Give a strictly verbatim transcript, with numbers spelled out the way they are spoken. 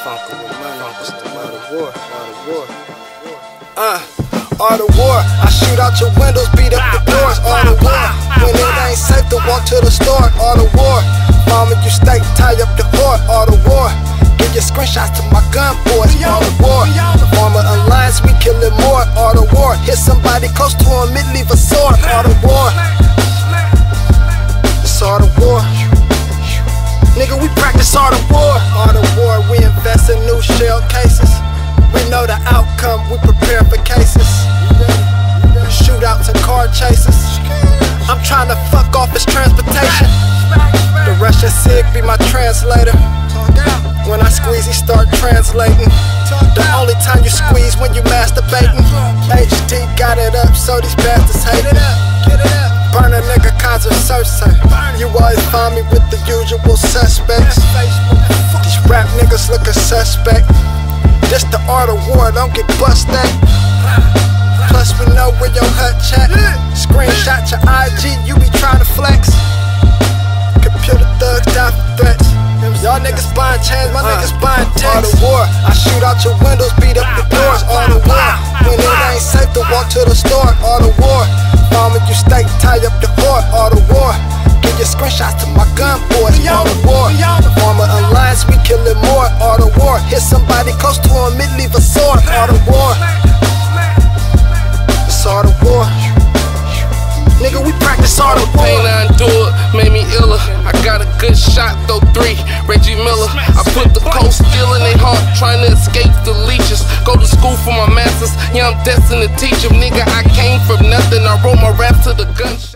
Fonkin with money, it's the art of war, art of war. Uh, art of war. I shoot out your windows, beat up the doors, art of war. When it ain't safe to walk to the store, art of war. Mama, you steak, tie up the whore, art of war. Give your screenshots to my gun boys, art of war. Form an alliance, we killin' more, art of war. Hit somebody close to him, it leave a sword, art of war. It's art of war. Nigga, we practice art of war. Art of war, we invest in new shell cases. We know the outcome, we prepare for cases. Shootouts and car chases. I'm trying to fuck off his transportation. The Russian Sig be my translator. When I squeeze, he start translating. The only time you squeeze when you masturbating. H D got it up, so these bastards hate it. Burn a nigga, concert search. You always find me with the usual suspects. These rap niggas lookin' suspect. This the art of war, don't get busted. Plus we know where your hut chat. Screenshot your I G, you be trying to flex. Computer thugs die for threats. Y'all niggas buying chains, my uh, niggas buying texts. Art of war, I shoot out your windows, beat up the doors. Art of war, when it ain't safe to walk to the store. Art of war, mama you steak, tie up the whore. Art of war, give your screenshots to my gun boys. Art of war, form an alliance, we killin' more. Art of war, hit somebody close to him, it leave a sword. Art of war, it's art of war. Nigga, we practice art of war. Pain I endured made me iller. I got a good shot, though three, Reggie Miller. I put the cold steel in their heart, trying to escape the leeches. Go to school for my masters, yeah, I'm destined to teach them. Nigga, I came from nothing, I wrote my rap to the gunshot.